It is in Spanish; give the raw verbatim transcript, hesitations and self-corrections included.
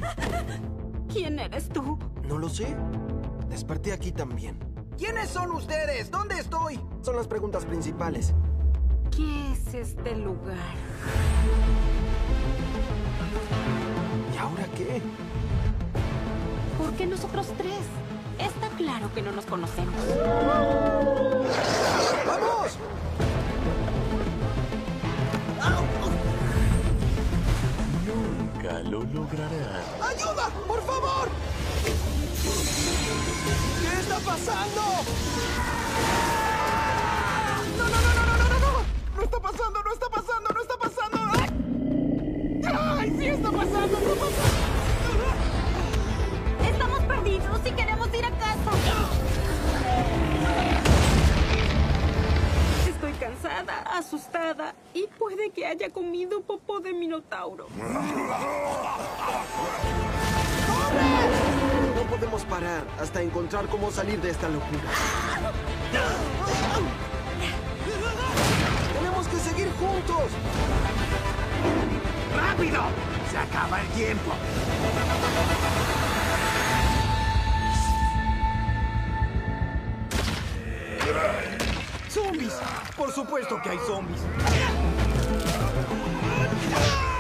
¿Quién eres tú? No lo sé. Desperté aquí también. ¿Quiénes son ustedes? ¿Dónde estoy? Son las preguntas principales. ¿Qué es este lugar? ¿Y ahora qué? ¿Por qué nosotros tres? Está claro que no nos conocemos. ¡Vamos! Nunca lo lograrán. ¡Ayuda! ¡Por favor! ¿Qué está pasando? ¡No, no, no, no, no, no, no! ¡No No está pasando, no está pasando, no está pasando! ¡Ay! ¡Ay, sí está pasando, está pasando! Estamos perdidos y queremos ir a casa. Estoy cansada, asustada y puede que haya comido popó de minotauro. No podemos parar hasta encontrar cómo salir de esta locura. ¡Tenemos que seguir juntos! ¡Rápido! ¡Se acaba el tiempo! ¡Zombies! Por supuesto que hay zombies.